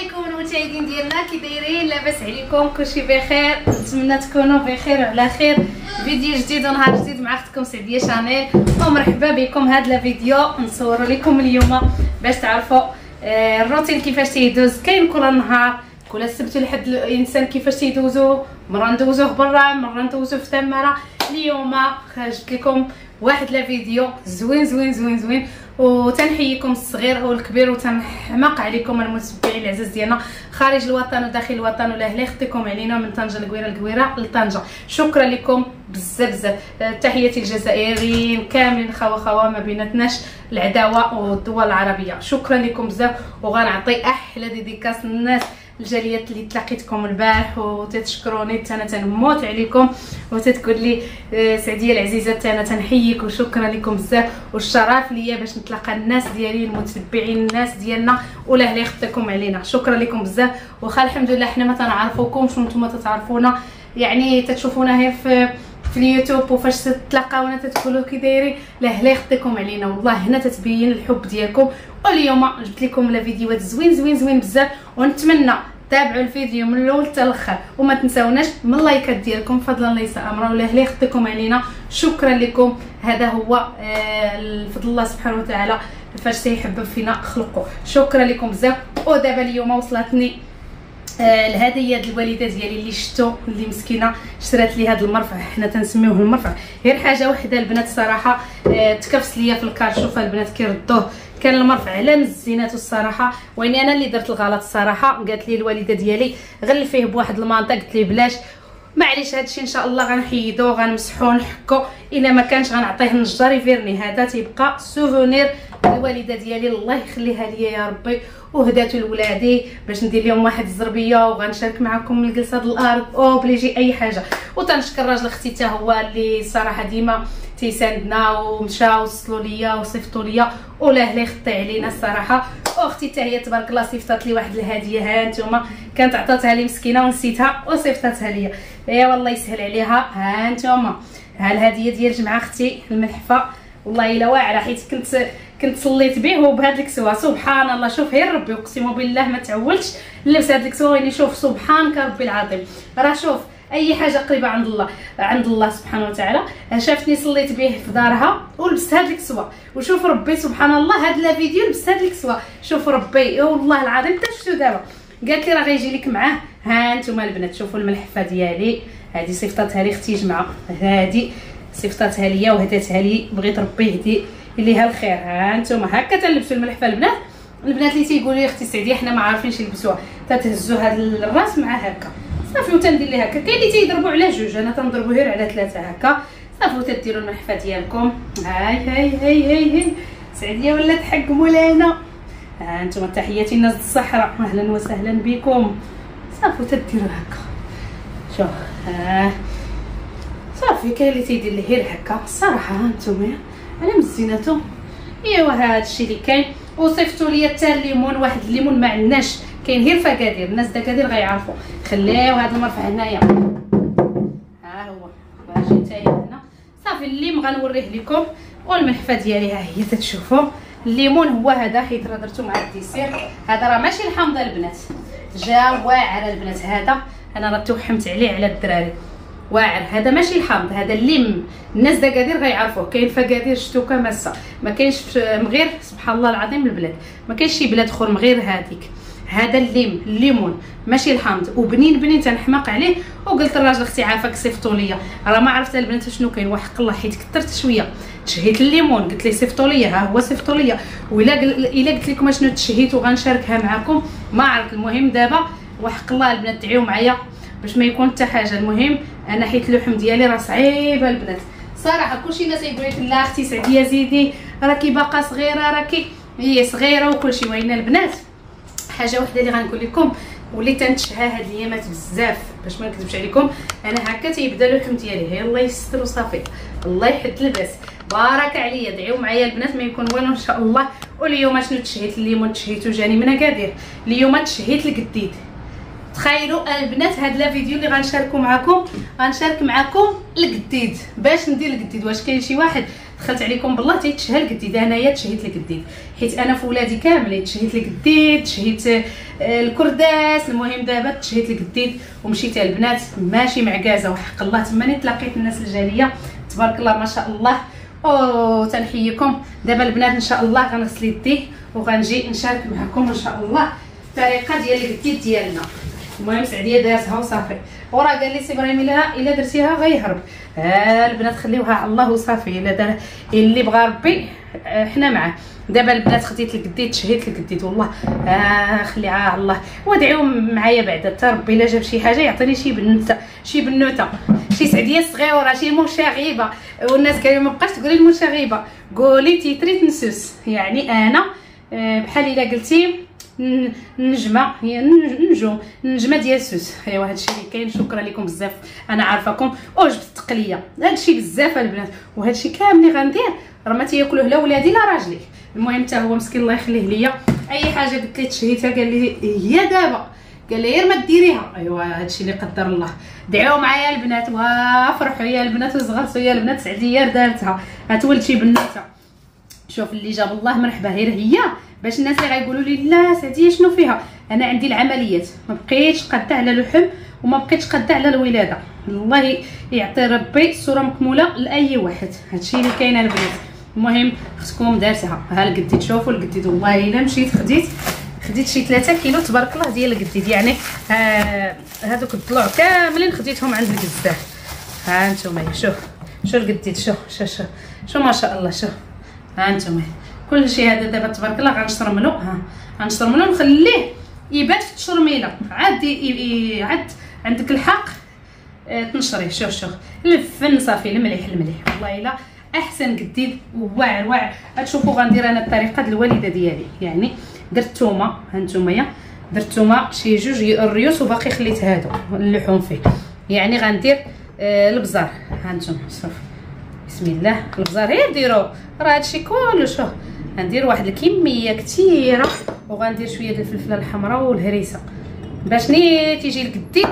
عليكم المشاهدين ديالنا، كي دايرين؟ لاباس عليكم؟ كلشي بخير؟ نتمنى تكونوا بخير وعلى خير. فيديو جديد ونهار جديد مع اختكم سعديه شانيل، ومرحبا بكم. هذا الفيديو نصور لكم اليوم باش تعرفوا الروتين كيفاش تيدوز. كاين كل نهار كل السبت لحد الانسان كيفاش تيدوزو، مره ندوزوه برا، مره ندوزوه في التماره. اليوم جبت لكم واحد الفيديو زوين زوين زوين زوين، وتنحييكم الصغير والكبير، وتنحماق عليكم المتبعين العزاز ديالنا خارج الوطن وداخل الوطن. ولاهلا خديكم علينا من طنجه للقويره لطنجه. شكرا لكم بزاف بزاف. تحياتي الجزائريين كاملين، خوا ما بيناتناش العداوه والدول العربيه. شكرا لكم بزاف، وغنعطي احلى ديديكاس للناس الجاليات اللي تلاقيتكم البارح وتتشكروني. انا تنموت عليكم وتتقول لي سعديه العزيزه انا تنحييك وشكرا لكم بزاف. والشرف ليا باش نتلاقى الناس ديالي المتبعين الناس ديالنا، ولا اهلا يخطيكم علينا. شكرا لكم بزاف. واخا الحمد لله حنا ما تنعرفوكمش وانتم تتعرفونا، يعني تتشوفونا غير في اليوتيوب، وفاش تتلاقاونا تتقولوا كي دايرين، لا اهلا يخطيكم علينا. والله هنا تتبين الحب ديالكم. واليوم جبت لكم فيديوهات زوين زوين زوين بزاف، ونتمنى تابعوا الفيديو من الاول حتى الاخر، وما تنساوناش من اللايكات ديالكم فضلا ليس امرا. ولا اهلا يخطيكم علينا. شكرا لكم. هذا هو فضل الله سبحانه وتعالى فاش تيحبب فينا خلقه. شكرا لكم بزاف. ودابا اليوم وصلتني الهديه ديال الوالده ديالي اللي شفتو، اللي مسكينه شرات لي هذا المرفع. حنا تنسميوه المرفع. غير حاجه وحده البنات الصراحه تكفس ليا في الكار. شوفوا البنات كيردوه، كان المرفع على مزيناتو الصراحه، واني انا اللي درت الغلط الصراحه. قالت لي الوالده ديالي غلفيه بواحد المنطقه، قلت لي بلاش، معليش هادشي ان شاء الله غنحيدو غنمسحو نحكو، الا ما كانش غنعطيه النجار يفيرني. هذا تيبقى سوفونير الوالده ديالي الله يخليها ليا يا ربي، وهداتو لولادي باش ندير لهم واحد الزربيه، وغنشارك معكم من جلسه الارض او بليجي اي حاجه. وتنشكر راجل اختي حتى هو اللي صراحه ديما تيساندنا ومشى وصلوا ليا وصيفطوا ليا، ولا اهلا يخطي علينا الصراحه. واختي حتى هي تبارك الله صيفطات لي واحد الهديه، ها نتوما كانت عطاتها لي مسكينه ونسيتها وصيفطاتها ليا. يا والله يسهل عليها. ها نتوما ها الهديه ديال جمعه اختي الملحفه، والله الا واعره، حيت كنت صليت به وبهاد الكسوه. سبحان الله، شوف غير ربي، اقسم بالله ما تعولتش نلبس هاد الكسوه. يعني شوف سبحانك ربي العظيم، راه شوف اي حاجه قريبه عند الله سبحانه وتعالى. شافتني صليت به في دارها ولبست هاد الكسوه، وشوف ربي سبحان الله هاد الفيديو لبست هاد الكسوه. شوف ربي والله العظيم حتى شفتو دابا. قالت لي راه غيجي لك معاه. ها نتوما البنات شوفوا الملحفه ديالي، هذه صيفطاتها لي اختي جمعه، هذه صيفطاتها ليا وهداتها لي، بغيت ربي يهدي ليها الخير. ها نتوما هكا تنلبسوا الملحفه البنات اللي تيقولوا لي اختي سعديه حنا ما عارفينش يلبسوها، تتهزوا هذا الراس مع هكا صافي وتندير ليها هكا. كاين اللي تيضربوا على جوج، انا تنضربوا غير على ثلاثه هكا صافي، وتديروا الملحفه ديالكم. هاي سعديه ولات حق مولانا. ها انتم تحياتي الناس الصحراء، اهلا وسهلا بكم. صافي تديروا هكا شوف صافي. كاين اللي تيدير ليه غير هكا الصراحه. ها انتم على مزيناتو. ايوا هذا الشيء اللي كاين. وصيفطوا لي حتى الليمون، واحد الليمون ما عندناش، كاين غير فكادير، الناس دكادير غيعرفوا. خليو هذا المرفع هنايا، ها هو باجي حتى هنا صافي. الليم غنوريه لكم، والملحفه ديالي ها هي تتشوفوا. الليمون هو هذا، حيت راه درتو مع الديسير. هذا راه ماشي الحامضه البنات، جا واعر البنات. هذا انا راه توحمت عليه على الدراري، واعر. هذا ماشي الحامض، هذا الليم. الناس دكادير غيعرفوه. كاين فكادير شتو كماسه، ما كاينش مغير سبحان الله العظيم البلاد، ما كاينش شي بلاد اخر مغير هذيك. هذا الليمون ماشي الحامض، وبنين تنحماق عليه. وقلت لراجل اختي عافاك صيفطوا ليا، راه ما عرفت البنات شنو كاين. وحق الله حيت كثرت شويه تشهيت الليمون، قلت لي صيفطوا ليا، ها هو صيفطوا ليا. الا قلت لكم شنو تشهيت وغنشاركها معكم ما عرفت. المهم دابا وحق الله البنات دعيو معايا باش ما يكون حتى حاجه. المهم انا حيت اللحم ديالي راه صعيبه البنات صراحه. كلشي الناس يقول لك لا اختي سعديه زيدي راكي باقا صغيره، راكي هي صغيره وكلشي. وين البنات حاجه وحده اللي غنقول لكم واللي تنتشهى هاد الايامات بزاف باش ما نكذبش عليكم، انا هكا تيبدا اللحم ديالي. هي الله يستر وصافي، الله يحد الباس. بارك عليا، دعيو معايا البنات ما يكون والو ان شاء الله. واليوم شنو تشهيت؟ الليمون تشهيتو جاني من اكادير. اليوم تشهيت القديد. تخيلوا البنات هذا الفيديو اللي غنشارك معكم القديد. باش ندير القديد واش كاين شي واحد دخلت عليكم بالله تيتشهى القديد. انايا تشهيت القديد حيت انا في ولادي كاملين تشهيت القديد، تشهيت الكرداس. المهم دابا تشهيت القديد ومشيت على البنات ماشي معكازه وحق الله. تماني تلاقيت الناس الجاليه تبارك الله ما شاء الله. او تنحييكم. دابا البنات ان شاء الله غنغسل يدي وغنجي نشارك معكم ان شاء الله الطريقه ديال القديد ديالنا. المهم سعديه دارتها وصافي، وراه قال لي سي ابراهيم الا درتيها غيهرب. البنات خليوها على الله وصافي، الا دار اللي بغى ربي حنا معاه. دابا البنات خديت القديد تشهيت القديد والله خليها على الله. وادعيو معايا بعدا حتى ربي الا جاب شي حاجه يعطيني شي بنوته شي سعديه صغيره شي مشاغبه. والناس كانوا ما بقاش تقولي المشاغبه، قولي تيتريت نسوس. يعني انا بحال الا قلتي نجمه هي نجمه ديال سوس. ايوا هادشي اللي كاين. شكرا لكم بزاف، انا عارفاكم وجبت التقليه هادشي بزاف البنات. وهادشي كامل اللي غندير راه ما تياكلوه لا ولادي لا راجلي. المهم حتى هو مسكين الله يخليه ليا اي حاجه قلت ليه تشهيتها قال لي هي دابا، قال لي غير ما ديريها. ايوا هادشي اللي قدر الله. دعيو معايا البنات وفرحوا يا البنات وصغرتوا يا البنات. سعديه دارتها هتولد شي بنوته. شوف اللي جاب الله مرحبا. غير هي باش الناس اللي غايقولوا لي لا سعديه شنو فيها، انا عندي العمليات ما بقيتش قاده على اللحم وما بقيتش قاده على الولاده. الله يعطي ربي الصوره مكموله لاي واحد. هادشي اللي كاين البنات. المهم اختكم دارتها. ها القديد شوفوا القديد والله الا مشيت خديت شي 3 كيلو تبارك الله ديال القديد. يعني هذوك الضلوع كاملين خديتهم عند الكزار. ها انتم شوف القديد شوف ما شاء الله. شوف ها انتم كلشي هذا دابا تبارك الله غنشرملو. غنشرملو نخليه يبات في التشرميله عاد عاد عندك الحق تنشريه. شوف الفن صافي المليح والله الا احسن قديد واعر. غتشوفوا غندير انا الطريقه ديال الوالده ديالي. يعني درت الثومه، ها نتوما درت الثومه شي 2 الريوس وباقي خليت هادو اللحوم فيه. يعني غندير البزار. ها نتوما شوف بسم الله البزار غير ديروا راه هادشي كله. شوف غندير واحد الكميه كثيره وغندير شويه ديال الفلفله الحمراء والهريسه باش ني تيجي القديد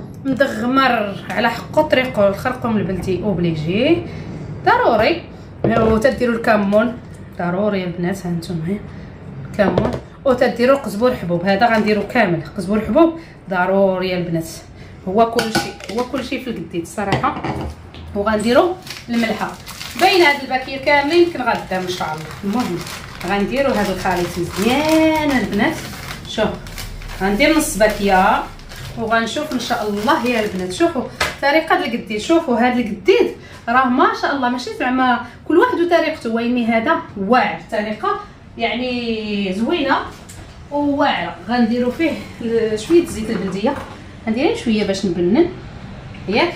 مدغمر على حقو طريقو الخرقوم البلدي اوبليجي ضروري. وتديروا الكمون ضروري البنات. ها نتوما كمون وتديروا القزبور حبوب. هذا غنديرو كامل قزبور حبوب ضروري البنات. هو كلشي في القديد الصراحه. وغنديروا الملحه بين هاد الباكيه كاملين يمكن غدا ان شاء الله. المهم غنديروا هذا الخليط مزيان البنات. شوف غندير نص باكيه وغنشوف ان شاء الله يا البنات. شوفوا طريقه القديد. شوفوا هذا القديد راه ما شاء الله ماشي زعما كل واحد وطريقته. ويني هذا واعر طريقه يعني زوينه وواعره. غنديروا فيه شويه زيت البلديه، غندير شويه باش نبنن ياك.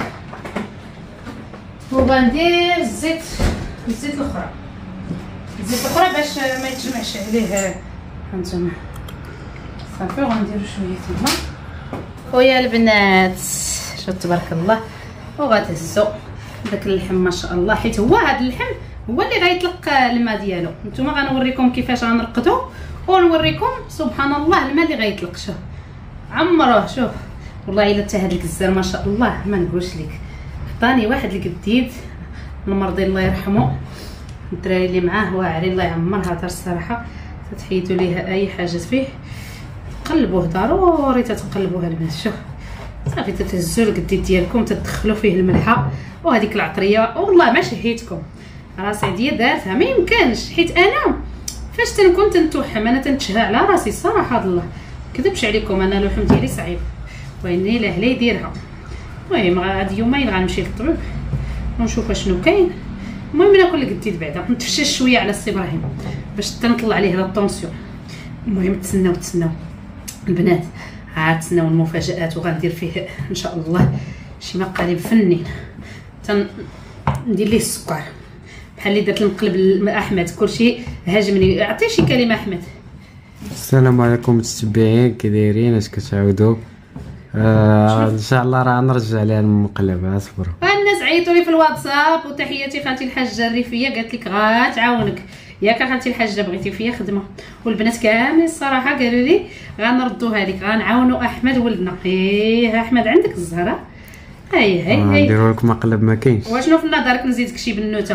وغندير الزيت الاخرى باش ما يتجمعش عليه. هانتوما صافي وغنديروا شويه تما ويا البنات. شوف تبارك الله وغتهزوا داك اللحم ما شاء الله حيت هو هذا اللحم هو اللي غيطلق الماء ديالو. نتوما غنوريكم كيفاش غنرقدو ونوريكم سبحان الله الماء اللي غيطلق. شوف عمروه. شوف والله الا حتى هذا الكزار ما شاء الله ما نقولش لك. عطاني واحد القديد المرضي الله يرحمه الدراري اللي معاه واعرين الله يعمرها دار الصراحه. تحيدوا ليه اي حاجه فيه تقلبوه ضروري تتقلبوه البنات. شوف صافي تتهزوا القديد ديالكم تدخلوا فيه الملحه وهذيك العطريه. والله ما شهيتكم راه سعديه دارتها ما يمكنش. حيت انا فاش تنكون تنتوحم انا تنتشهى على راسي الصراحه الله كذبش عليكم. انا اللحم ديالي صعيب واني لاهلا يديرها. المهم هاد يومين غنمشي للطبيب ونشوف شنو كاين. المهم ناكل القديد بعدا نتفشش شويه على السي ابراهيم باش تنطلع عليه لا الطونسيون. المهم تسناو البنات عاد تسناو المفاجات. وغندير فيه ان شاء الله شي مقالب فنين. ندير ليه السكر بحال اللي درت المقلب احمد. كلشي هاجمني. عطيه شي كلمه احمد. السلام عليكم متتبعين كي دايرين اش كتعاودوا؟ ان شاء الله راه نرجع لها المقلب. اصبروا الناس عيطوا لي في الواتساب. وتحياتي خالتي الحاجه الريفيه قالت لك غتعاونك ياك خالتي الحاجه بغيتي فيا خدمه. والبنات كاملين الصراحه قالوا لي غنردوها لك غنعاونوا احمد ولدنا. احمد عندك الزهره هاي نديروا لك مقلب ما كاينش. واشنو في نظرك نزيدك شي بنوته؟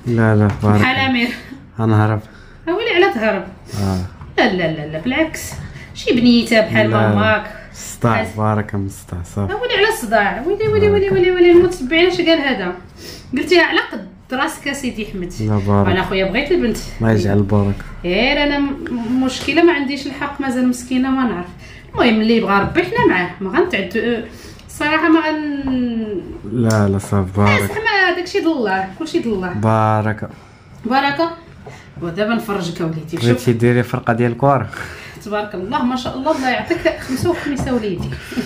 لا بارك بحال امير. غنهرب. ويلي على تهرب. لا بالعكس، شي بنيته بحال ماماك. الصداع بارك مصداع صافي. ويلي على الصداع. ويلي المتبعين اش قال هذا؟ قلتيها على قد راسك اسيدي حمد. لا بارك. انا خويا بغيت البنت. الله يجعل البركه. غير انا مشكله ما عنديش الحق، مازال مسكينه ما نعرف. المهم اللي بغى ربي حنا معاه، ما غنتعد الصراحه ما غن. لا صافي بارك. زعما داكشي د الله، كلشي د الله. بركه. ودابا نفرجك اوليدي. شوف بغيتي ديري فرقه ديال الكره. تبارك الله ما شاء الله، الله يعطيك خمسه وخميسه وليدي.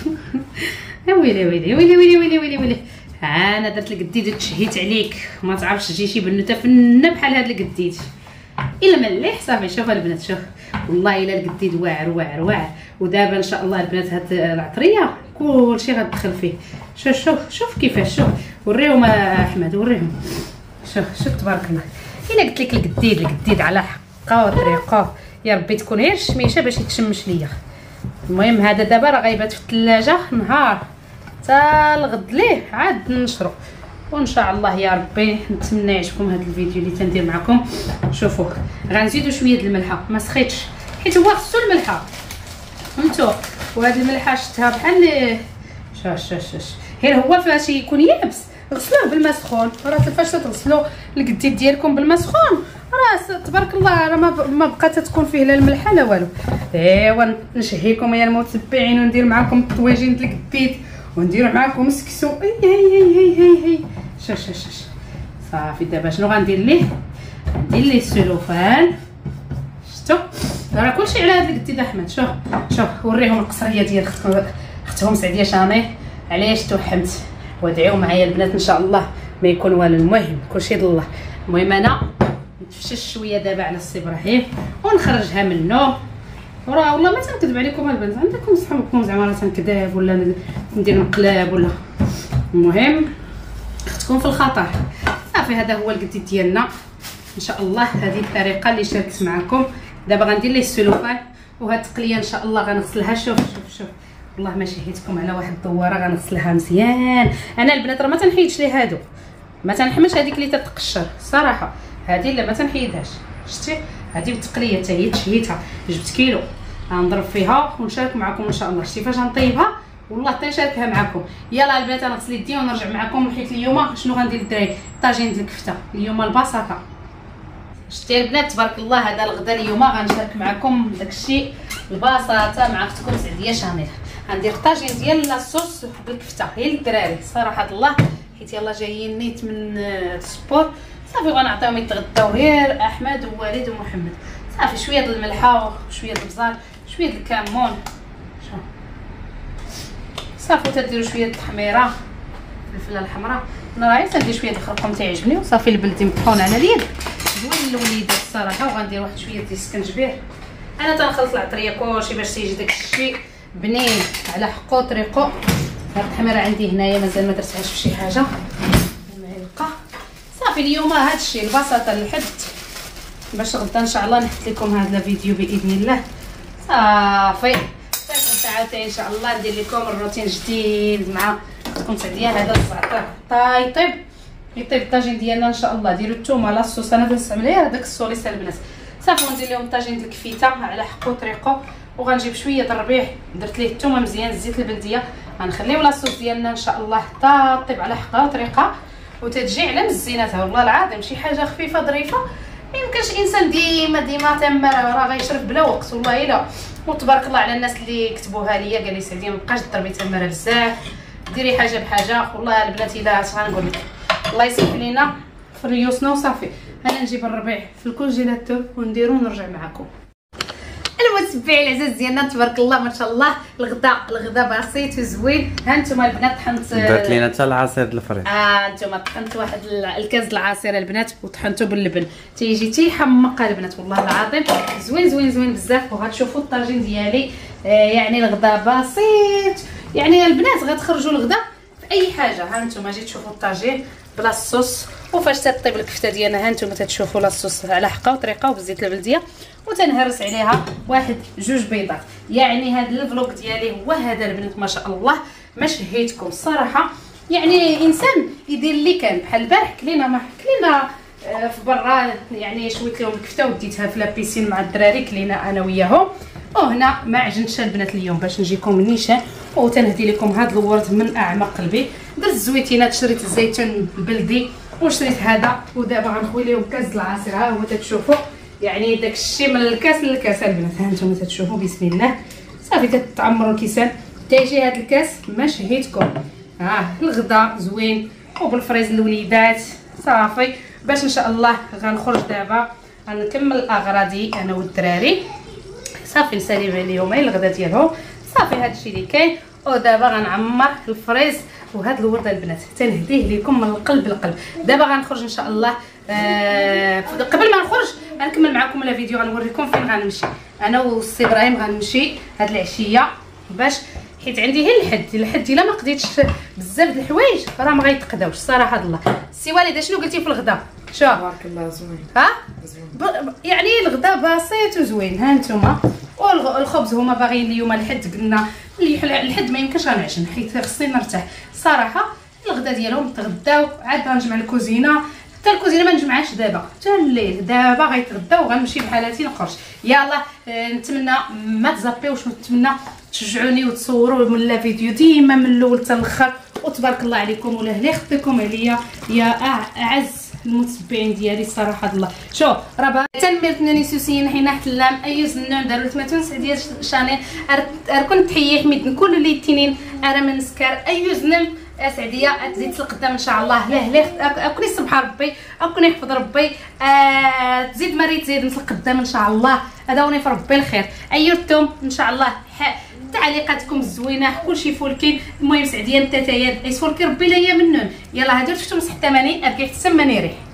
ويلي انا درت القديد تشهيت عليك، ما تعرفش تجي شي بنوته فنه بحال هاد القديد الا مليح صافي. شوف البنات، شوف والله الا القديد واعر. ودابا ان شاء الله البنات هاد العطريه كلشي غتدخل فيه. شوف كيفاش. شوف وريهم احمد، وريهم. شوف تبارك الله. الا قلت لك القديد على حقه وطريقه، يا ربي تكون غير الشميشه باش يتشمش ليا. المهم هذا دابا راه غايبات في الثلاجه نهار حتى الغد ليه عاد نشرو، وان شاء الله يا ربي نتمنى يعجبكم هذا الفيديو اللي تندير معكم. شوفوا غنزيدوا شويه د الملحه، ما سخيتش حيت هو خصو الملحه فهمتوا. وهاد الملحه شفتها بحال شاش غير هو فاش يكون يابس غسلوه بالماء سخون. راه فاش تغسلوا القديد ديالكم بالماء سخون راه تبارك الله راه ما بقات تكون فيه لا الملحه لا والو. ايوا نشهيكم يا المتبعين وندير معكم الطويجين ديال القديد ونديروا معكم السكسو. هي شاش صافي. دابا شنو غندير ليه؟ ندير ليه السلوفان. شفتوا راه كلشي على هذا القديد احمد. شوف وريهم القصريه ديال اختهم سعديه شاني علاش توحمت. وادعيو معايا البنات ان شاء الله ما يكون والو. المهم كلشي د الله. المهم انا نتفشش شويه دابا على السي ابراهيم ونخرجها منه. وراه والله ما تنكذب عليكم البنات، عندكم صحابكم زعما راه تنكذب ولا ندير مقلاب ولا. المهم اختكم في الخطر صافي. هذا هو القديد ديالنا ان شاء الله. هذه الطريقه اللي شاركت معكم. دابا غندير ليه السلوفان، وهاد التقليه ان شاء الله غنغسلها. شوف والله ما شهيتكم على واحد الدواره غنغسلها مزيان. انا البنات راه ما تنحيدش ليه هادو، ما تنحملش هذيك اللي تتقشر صراحه. هذه لا ما تنحيدهاش. شتي هذه بالتقليه حتى هي تشهيتها، جبت كيلو غنضرب فيها ونشارك معكم ان شاء الله. شتي فاش غنطيبها والله حتى نشاركها معكم. يلا البنات انا غسل يدي ونرجع معكم، حيت اليوم شنو غندير الدراري؟ طاجين ديال الكفته اليوم البساطه. شتي البنات تبارك الله هذا الغدا اليوم غنشارك معكم داكشي البساطه مع اختكم سعديه شانيل. غندير طاجين ديال لاصوص بالكفته هي للدراري صراحه الله، حيت يلا جايين نيت من السبور صافي غنعطيهم يتغداو غير احمد ووالد ومحمد. صافي شويه د الملحه وشويه د البزار شويه د الكمون صافي. تديروا شويه د التحميره الفلفله الحمراء. انا راه تندير شويه د الخرقوم تيعجبني، وصافي البلدي مطحون على اليد زوين للوليدات الصراحه. وغندير واحد شويه ديال السكنجبير. انا تنخلط العطريه كلشي باش تيجي داك الشيء بنين على حقو طريقو. هاد التحميره عندي هنايا مازال ما درتهاش في شي حاجه. المعلقه صافي. اليوم هاد الشيء البساطه الحد باش غدا ان شاء الله نحط لكم هذا الفيديو باذن الله. صافي غدا عاوتاني ان شاء الله ندير لكم الروتين جديد مع تكون سعديه. هذا الزعتر يطيب الطاجين ديالنا ان شاء الله. ديروا الثومه لاصوص انا كنستعمل غير هذاك الصوليس البنات صافي. وندير لهم الطاجين ديال الكفيته على حقو طريقو. وغنجيب شويه د الربيع درت ليه الثومه مزيان الزيت البلديه. غنخليو لاصوص ديالنا ان شاء الله حتى طيب على حقها وطريقه وتتجي على مزيناتها. والله العظيم شي حاجه خفيفه ظريفه. ما يمكنش انسان ديما تمر راه غيشرب بلا وقت والله الا. وتبارك الله على الناس اللي كتبوها ليا قال لي سعديه ما بقاش تضربي تمره بزاف، ديري حاجه بحاجه. والله البنات الا اش غنقول لك الله يسهل علينا في ريوسنا وصافي. انا نجيب الربيع في الكونجيلاتور ونديرو ونرجع معكم. المتبعين العزاز ديالنا تبارك الله ما شاء الله. الغدا بسيط وزوين. ها نتوما البنات طحنت درت لينا حتى العصير د الفريق. نتوما طحنت واحد الكاس العصير البنات وطحنتو باللبن تيجي تيحمق البنات والله العظيم زوين بزاف. وغتشوفوا الطاجين ديالي يعني الغدا بسيط. يعني البنات غتخرجوا الغدا في اي حاجه. ها نتوما جيت تشوفوا الطاجين بلا الصوص وفاش تطيب الكفته ديالنا. ها نتوما تتشوفوا لاصوص على حقها وطريقه وبالزيت البلديه وتنهرس عليها واحد جوج بيضات. يعني هذا الفلوق ديالي هو هذا البنات ما شاء الله. ما شهيتكم الصراحه. يعني انسان يدير اللي كان بحال البارح كلينا في برا يعني شويت لهم الكفته وديتها في لابيسين مع الدراري كلينا انا وياهم. وهنا ما عجنتش البنات اليوم باش نجيكم نيشان وتنهدي لكم هذا الورد من اعماق قلبي. درت الزويتينات، شريت الزيتون البلدي وشريت هذا، ودابا غنخوي لهم كاس العصير. ها هو تتشوفوا يعني داكشي من الكاس للكاس البنات. ها نتوما تتشوفوا بسم الله صافي تتعمروا الكيسان. تيجي هذا الكاس ما شهيتكم. الغدا زوين وبالفريز للوليدات صافي باش ان شاء الله غنخرج دابا غنكمل اغراضي انا والدراري صافي نسالي عليهم الغدا ديالهم صافي هادشي اللي كاين. ودابا غنعمر الفريز وهاد الورده البنات تنهديه لكم من القلب للقلب. دابا غنخرج ان شاء الله. قبل ما نخرج غنكمل معكم لا فيديو غنوريكم فين غنمشي انا والسي ابراهيم. غنمشي هاد العشيه باش حيت عندي غير الحد الا ما قديتش بزاف د الحوايج راه ما غيتقداوش صراحه الله. السي والده شنو قلتي في الغدا؟ شوف تبارك الله زوين. يعني الغدا بسيط وزوين. ها نتوما والخبز هما باغيين اليوم الحد قلنا الحد ما يمكنش غنعجن حيت خصني نرتاح صراحه. الغدا ديالهم تغداو عاد غنجمع الكوزينه. حتى الكوزينه ما نجمعهاش دابا حتى الليل. دابا غيتغداو وغنمشي بحالاتي نخرج. يلا نتمنى ما تزابيوش ونتمنى تشجعوني وتصوروا من لا فيديو ديما من الاول حتى الاخر. وتبارك الله عليكم ولا لا يخطيكم عليا يا اعز المتبعين ديالي صراحه الله. شوف راه تنمير نانيسوسين حين حتلام اي زنون داروا الثماتون سعديه شانيل اركن تحيه حميد كل اللي تنين انا من سكر اي زنم سعديه تزيد لقدام ان شاء الله. لا اكوني سبحان ربي اكوني يحفظ ربي تزيد مريت تزيد لقدام ان شاء الله. هذا وني في ربي الخير. ايرتم ان شاء الله تعليقاتكم الزوينه كلشي فولكين. المهم سعديه نتاتايا ايس فولكي ربي لا يا منون. يلا هادو شفتم صح 80 اركيف تسماني ريح.